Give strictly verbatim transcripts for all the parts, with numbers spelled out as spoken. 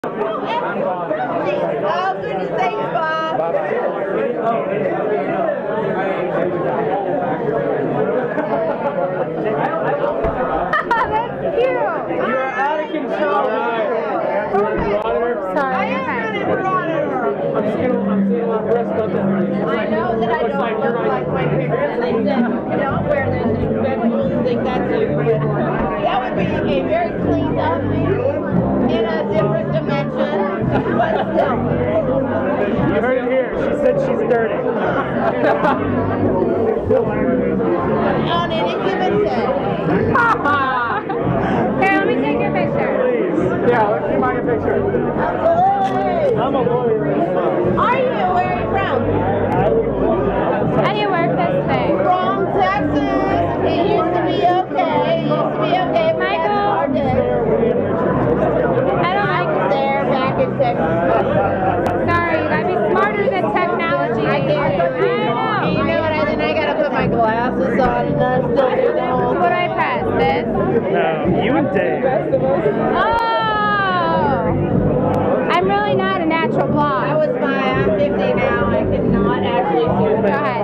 Oh, goodness, thanks, Bob. Bye-bye. That's cute. You're out of control. Sorry. I am running for auditor. I'm seeing, I'm seeing a lot of rest of them. I know that I don't like look like my picture, and they said, don't wear this, and people think that's you. But that would be a very cleaned up in a different dimension, but still. You heard it here. She said she's dirty. On any given day. Here, let me take your picture. Please. Yeah, let me take a picture. Absolutely. I'm a lawyer. Are you? Where are you from? How do you work this thing? From Texas. It used to be okay. It used to be okay. But that's Michael. hard day. I don't I was there back in Texas. Sorry, you gotta be smarter than technology. I can't do it. I know. You know what? I then I gotta put my glasses on and then still do the whole. What I press? This? No, you and Dave. Oh! I'm really not a natural I blonde. was my, I'm fifty now. I cannot actually see it. Go ahead.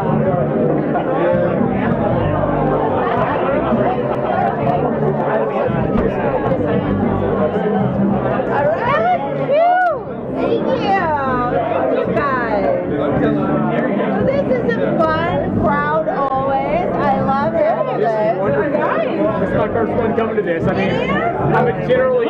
All right. Thank you. Thank you guys. So this is a fun crowd always. I love having this. This is my first one coming to this. I mean, I'm a generally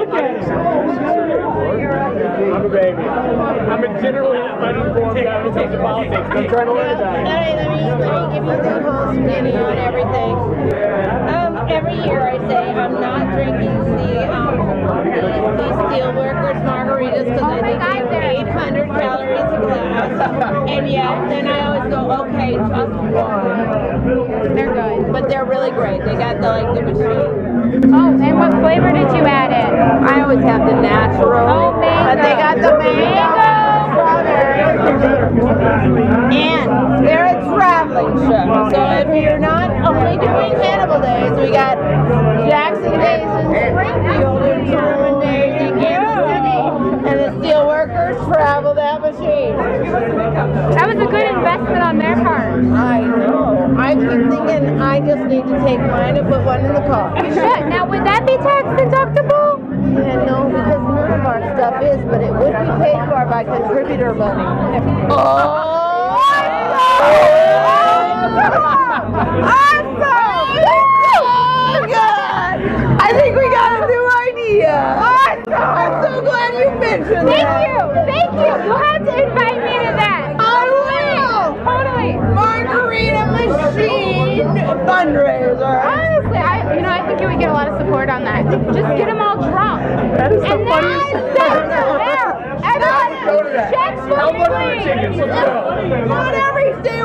I'm a baby. I'm a generally uninformed guy when it comes to politics. I'm trying to learn that. Let me, let me give you the whole skinny on everything. Um, every year I say I'm not drinking the um the Steelworkers margaritas because I think they're eight hundred calories a glass, and yet then I always go, okay, just one. They're good. But they're really great. They got the like the machine. Oh, and what flavor did you add in? I always have the natural. Oh, mango. But they got the mango, strawberry, and they're a traveling show. So if you're not only doing Hannibal Days, we got Jackson Days in Springfield and Sherman Days in Kansas City, and the Steelworkers travel that machine. That was a good investment on their part. I know. I keep thinking I just need to take mine and put one in the car. You should. Now, would that be tax deductible? Yeah, no, because none of our stuff is, but it would be paid for by contributor money. Oh! Awesome! So good! I think we got a new idea. Awesome! I'm so glad you mentioned Thank that. you. Thank you. You'll have to invite me to that. I will! Totally. Margarita machine fundraiser. Honestly, I, you know, I think you would get a lot of support on that. Just get them all drunk. That is the And funniest then, thing. there, everyone, Go to that. check for I'll me, look for the please. chickens. Let's go. Not every state